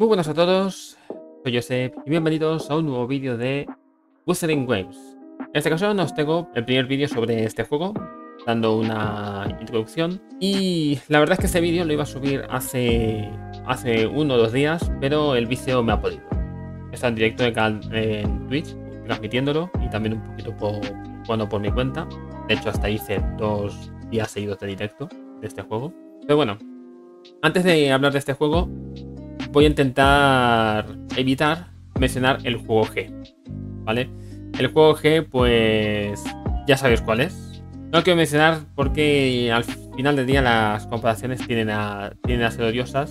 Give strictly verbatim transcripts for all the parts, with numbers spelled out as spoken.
Muy buenas a todos, soy Josep y bienvenidos a un nuevo vídeo de Wuthering Waves. En esta ocasión os tengo el primer vídeo sobre este juego, dando una introducción. Y la verdad es que este vídeo lo iba a subir hace, hace uno o dos días, pero el vicio me ha podido. Está en directo en, en Twitch, transmitiéndolo, y también un poquito por, bueno, por mi cuenta. De hecho, hasta hice dos días seguidos de directo de este juego. Pero bueno, antes de hablar de este juego, voy a intentar evitar mencionar el juego G, ¿vale? El juego G, pues ya sabéis cuál es. No lo quiero mencionar porque al final del día las comparaciones tienden a, tienden a ser odiosas,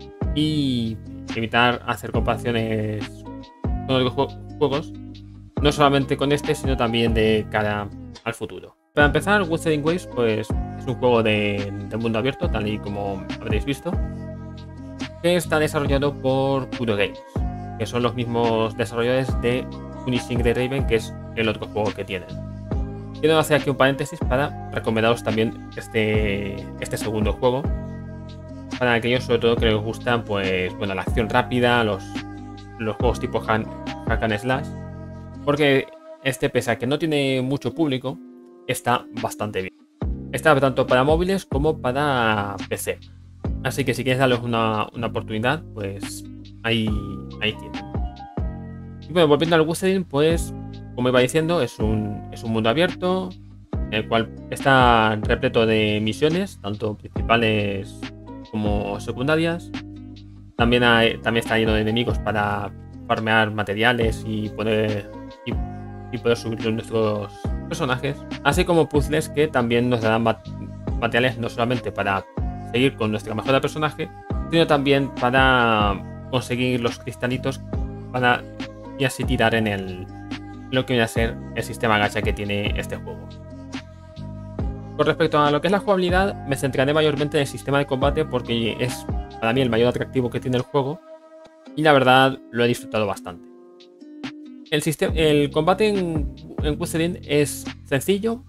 y evitar hacer comparaciones con otros juegos, no solamente con este, sino también de cara al futuro. Para empezar, Wuthering Waves pues, es un juego de, de mundo abierto, tal y como habréis visto, que está desarrollado por Puro Games, que son los mismos desarrolladores de Punishing the Raven, que es el otro juego que tienen. Quiero hacer aquí un paréntesis para recomendaros también este, este segundo juego, para aquellos sobre todo que les gustan pues, bueno, la acción rápida, los, los juegos tipo hack and slash, porque este, pese a que no tiene mucho público, está bastante bien. Está tanto para móviles como para P C. Así que si quieres darles una, una oportunidad, pues ahí, ahí tienen. Y bueno, volviendo al Wuthering, pues como iba diciendo, es un, es un mundo abierto, el cual está repleto de misiones, tanto principales como secundarias. También, hay, también está lleno de enemigos para farmear materiales y poder, y, y poder subir nuestros personajes. Así como puzzles que también nos darán materiales no solamente para seguir con nuestra mejora de personaje, sino también para conseguir los cristalitos para y así tirar en el lo que viene a ser el sistema gacha que tiene este juego. Con respecto a lo que es la jugabilidad, me centraré mayormente en el sistema de combate porque es para mí el mayor atractivo que tiene el juego, y la verdad lo he disfrutado bastante. El, sistema, el combate en, en Wuthering es sencillo,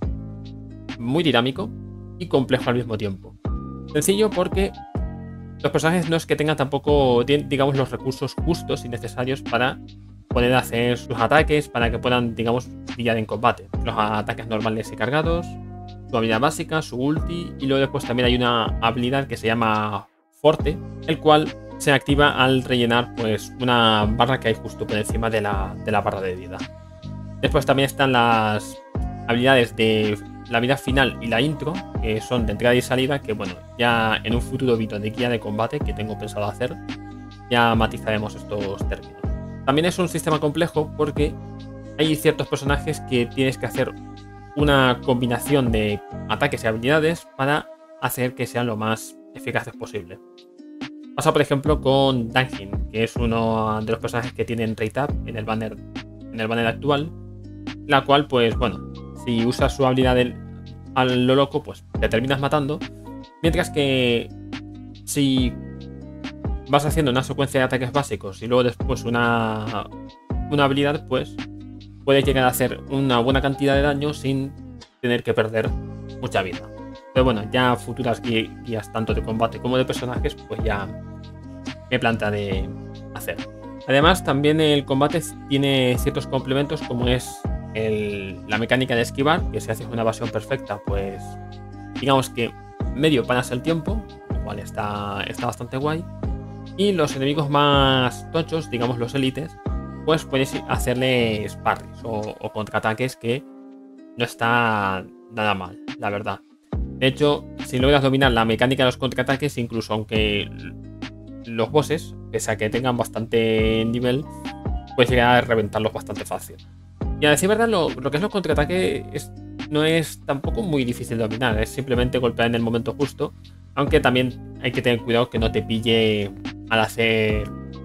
muy dinámico y complejo al mismo tiempo. Sencillo porque los personajes no es que tengan tampoco, digamos, los recursos justos y necesarios para poder hacer sus ataques, para que puedan, digamos, brillar en combate. Los ataques normales y cargados, su habilidad básica, su ulti, y luego después también hay una habilidad que se llama Forte, el cual se activa al rellenar pues una barra que hay justo por encima de la, de la barra de vida. Después también están las habilidades de la vida final y la intro, que son de entrada y salida, que bueno, ya en un futuro vídeo de guía de combate que tengo pensado hacer, ya matizaremos estos términos. También es un sistema complejo porque hay ciertos personajes que tienes que hacer una combinación de ataques y habilidades para hacer que sean lo más eficaces posible. Pasa por ejemplo con Danjin, que es uno de los personajes que tienen rate up en el banner, en el banner actual, la cual pues bueno, si usas su habilidad del, a lo loco, pues te terminas matando. Mientras que si vas haciendo una secuencia de ataques básicos y luego después una, una habilidad, pues puedes llegar a hacer una buena cantidad de daño sin tener que perder mucha vida. Pero bueno, ya futuras guías tanto de combate como de personajes, pues ya me plantearé hacer. Además, también el combate tiene ciertos complementos, como es El, la mecánica de esquivar, que si haces una evasión perfecta, pues digamos que medio paras el tiempo, lo cual está, está bastante guay. Y los enemigos más tochos, digamos los élites, pues puedes hacerles parries o, o contraataques, que no está nada mal, la verdad. De hecho, si logras dominar la mecánica de los contraataques, incluso aunque los bosses, pese a que tengan bastante nivel, puedes llegar a reventarlos bastante fácil. Y a decir verdad, lo, lo que es los contraataques es, no es tampoco muy difícil de dominar, es simplemente golpear en el momento justo, aunque también hay que tener cuidado que no te pille al hacer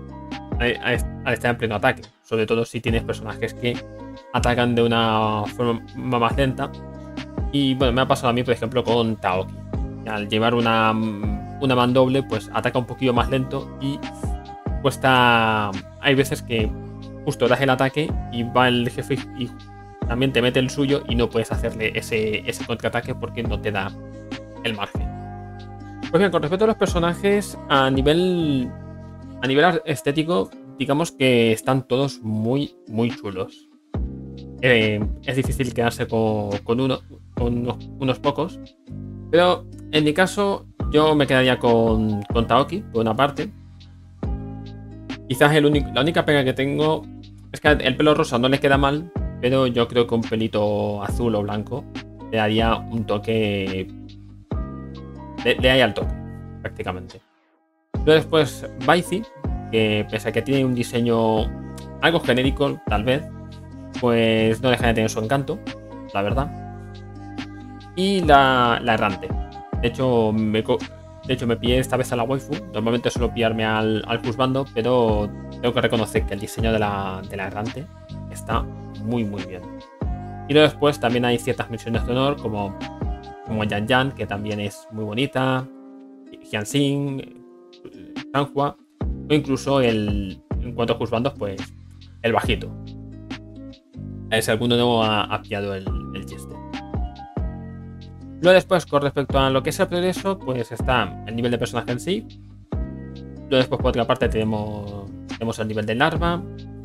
al estar en pleno ataque, sobre todo si tienes personajes que atacan de una forma más lenta. Y bueno, me ha pasado a mí por ejemplo con Taoki, al llevar una, una mandoble pues ataca un poquillo más lento y cuesta, hay veces que justo das el ataque y va el jefe y también te mete el suyo y no puedes hacerle ese, ese contraataque porque no te da el margen. Pues bien, con respecto a los personajes, a nivel a nivel estético, digamos que están todos muy, muy chulos. Eh, es difícil quedarse con, con, uno, con unos, unos pocos, pero en mi caso yo me quedaría con, con Taoki, por una parte. Quizás el único, la única pega que tengo es que el pelo rosa no le queda mal, pero yo creo que un pelito azul o blanco le daría un toque. Le, le daría el toque, prácticamente. Luego después Baizi, que pese a que tiene un diseño algo genérico, tal vez, pues no deja de tener su encanto, la verdad. Y la, la errante. De hecho, me, de hecho, me pillé esta vez a la waifu. Normalmente suelo pillarme al, al juzgando, pero tengo que reconocer que el diseño de la, de la errante está muy, muy bien. Y luego después también hay ciertas misiones de honor, como, como Yan Yan, que también es muy bonita, Hyunjin, Sanhua, o incluso el, en cuanto a juzgandos, pues el bajito. A ver si alguno no ha, ha pillado el, el chiste. Luego después, con respecto a lo que es el progreso, pues está el nivel de personaje en sí. Luego después, por otra parte, tenemos, tenemos el nivel de larva,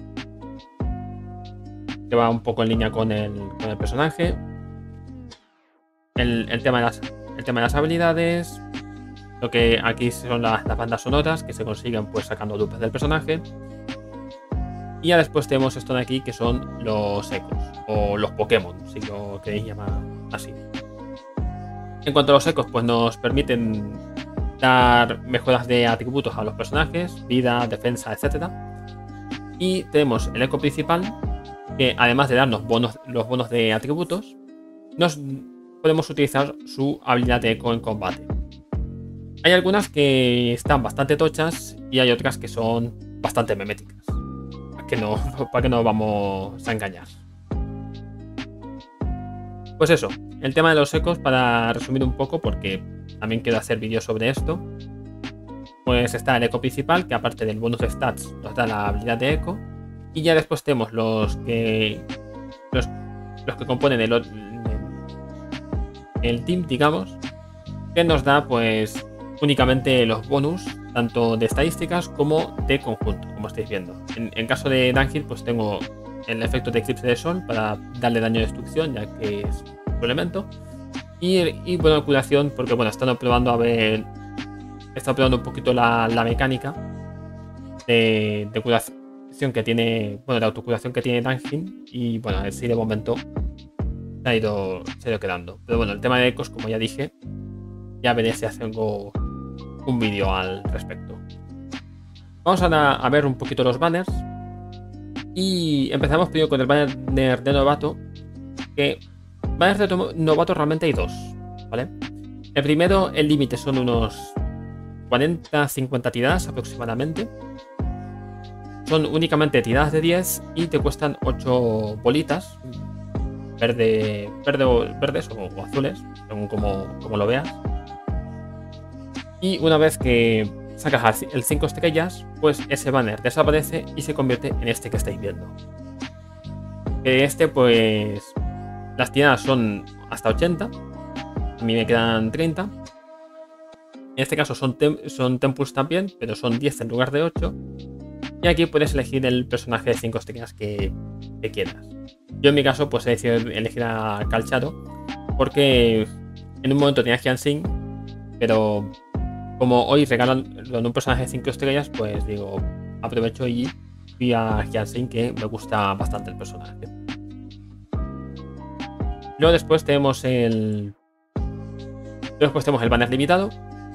que va un poco en línea con el, con el personaje. El, el, tema de las, el tema de las habilidades. Lo que aquí son las, las bandas sonoras que se consiguen pues sacando dupes del personaje. Y ya después tenemos esto de aquí que son los ecos o los Pokémon, si lo queréis llamar así. En cuanto a los ecos, pues nos permiten dar mejoras de atributos a los personajes, vida, defensa, etcétera. Y tenemos el eco principal, que además de darnos bonos, los bonos de atributos, nos podemos utilizar su habilidad de eco en combate. Hay algunas que están bastante tochas y hay otras que son bastante meméticas. Para que no, para que no vamos a engañar. Pues eso, el tema de los ecos, para resumir un poco, porque también quiero hacer vídeos sobre esto. Pues está el eco principal, que aparte del bonus de stats nos da la habilidad de eco. Y ya después tenemos los que los, los que componen el, el team, digamos, que nos da pues únicamente los bonus, tanto de estadísticas como de conjunto, como estáis viendo. En, en caso de Dunhill, pues tengo el efecto de eclipse de sol para darle daño de destrucción, ya que es su elemento. Y, y bueno, curación, porque bueno, están probando a ver. He estado probando un poquito la, la mecánica de, de curación que tiene. Bueno, de autocuración que tiene Dunhill. Y bueno, a ver si de momento se ha ido, se ha ido quedando. Pero bueno, el tema de ecos, como ya dije, ya veré si hago un vídeo al respecto. Vamos a, a ver un poquito los banners. Y empezamos primero con el banner de novato. Que banners de novato realmente hay dos, ¿vale? El primero, el límite son unos cuarenta a cincuenta tiradas aproximadamente. Son únicamente tiradas de diez y te cuestan ocho bolitas. Verde, verde o, verdes o, o azules, según como, como lo veas. Y una vez que sacas el cinco estrellas, pues ese banner desaparece y se convierte en este que estáis viendo. Este, pues, las tiradas son hasta ochenta. A mí me quedan treinta. En este caso son, tem son temples también, pero son diez en lugar de ocho. Y aquí puedes elegir el personaje de cinco estrellas que, que quieras. Yo en mi caso, pues he decidido elegir a Calchado, porque en un momento tenía Hyunjin, pero como hoy regalan un personaje de cinco estrellas, pues digo, aprovecho y fui a Hyunjin, que me gusta bastante el personaje. Luego después tenemos el. Luego después tenemos el banner limitado.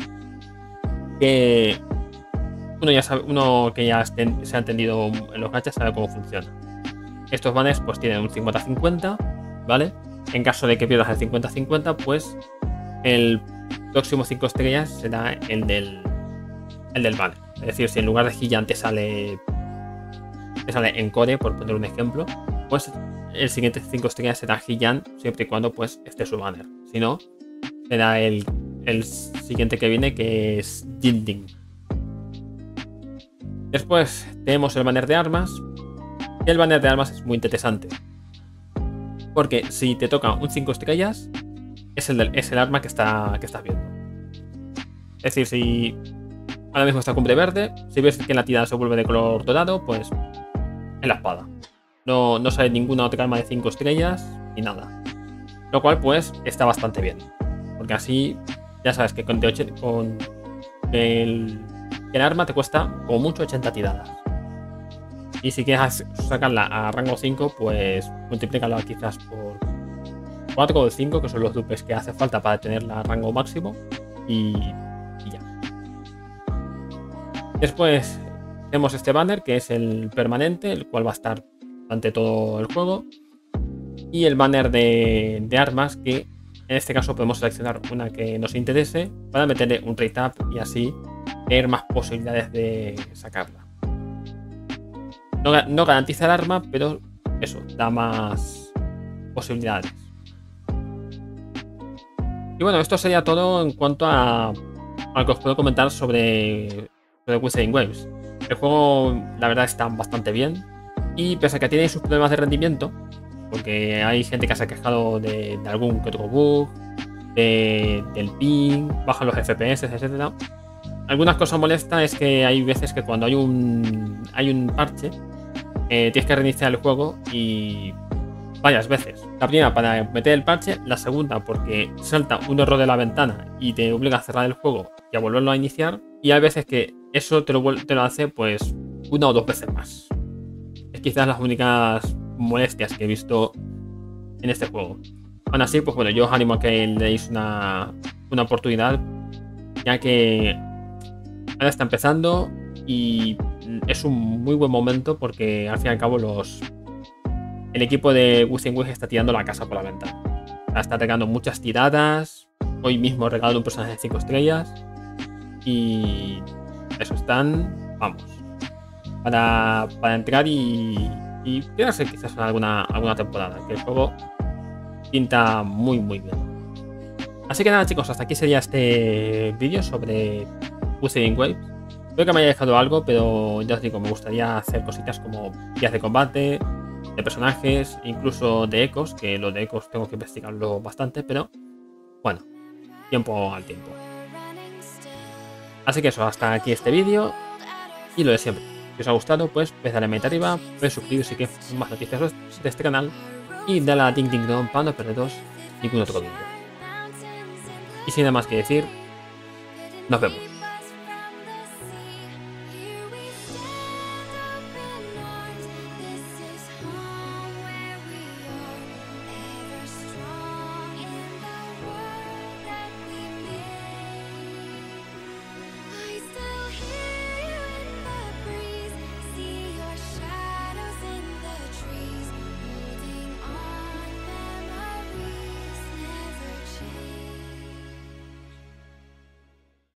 Que uno ya sabe, uno que ya se ha entendido en los gachas sabe cómo funciona. Estos banners pues tienen un cincuenta cincuenta, ¿vale? En caso de que pierdas el cincuenta cincuenta, pues el próximo cinco estrellas será el del, el del banner. Es decir, si en lugar de Gigante te sale, te sale Encore, por poner un ejemplo, pues el siguiente cinco estrellas será Gigant, siempre y cuando pues esté su banner. Si no, será el, el siguiente que viene, que es Jinding. Después tenemos el banner de armas. Y el banner de armas es muy interesante, porque si te toca un cinco estrellas, es el, del, es el arma que, está, que estás viendo. Es decir, si Ahora mismo está cumbre verde. Si ves que la tirada se vuelve de color dorado, pues es la espada. No, no sale ninguna otra arma de cinco estrellas ni nada. Lo cual pues está bastante bien. Porque así ya sabes que con, con el, el arma te cuesta como mucho ochenta tiradas. Y si quieres sacarla a rango cinco, pues multiplícala quizás por cuatro o cinco, que son los dupes que hace falta para tenerla a rango máximo. Y, y ya. Después tenemos este banner, que es el permanente, el cual va a estar durante todo el juego. Y el banner de, de armas, que en este caso podemos seleccionar una que nos interese para meterle un rate up y así tener más posibilidades de sacarla. No, no garantiza el arma, pero eso, da más posibilidades. Y bueno, esto sería todo en cuanto a, a lo que os puedo comentar sobre, sobre Wuthering Waves. El juego, la verdad, está bastante bien. Y pese a que tiene sus problemas de rendimiento, porque hay gente que se ha quejado de, de algún que otro bug, de, del ping, bajan los F P S, etcétera. Algunas cosas molestas es que hay veces que cuando hay un, hay un parche, eh, tienes que reiniciar el juego y varias veces. La primera para meter el parche, la segunda porque salta un error de la ventana y te obliga a cerrar el juego y a volverlo a iniciar. Y hay veces que eso te lo, te lo hace pues una o dos veces más. Es quizás las únicas molestias que he visto en este juego. Aún así, pues bueno, yo os animo a que le deis una, una oportunidad, ya que ahora está empezando y es un muy buen momento porque al fin y al cabo los el equipo de Wuthering Waves está tirando la casa por la ventana. Está regalando muchas tiradas. Hoy mismo regalado un personaje de cinco estrellas. Y eso, están, vamos, para, para entrar y, y quedarse quizás en alguna, alguna temporada. Que el juego pinta muy muy bien. Así que nada, chicos, hasta aquí sería este vídeo sobre Wuthering Waves. Creo que me haya dejado algo, pero ya os digo, me gustaría hacer cositas como guías de combate, de personajes, incluso de ecos, que lo de ecos tengo que investigarlo bastante, pero bueno, tiempo al tiempo. Así que eso, hasta aquí este vídeo y lo de siempre. Si os ha gustado, pues darle a manita arriba, podéis suscribiros si queréis más noticias de este canal y dale a la ding ding dong para no perderos ningún otro vídeo. Y sin nada más que decir, nos vemos.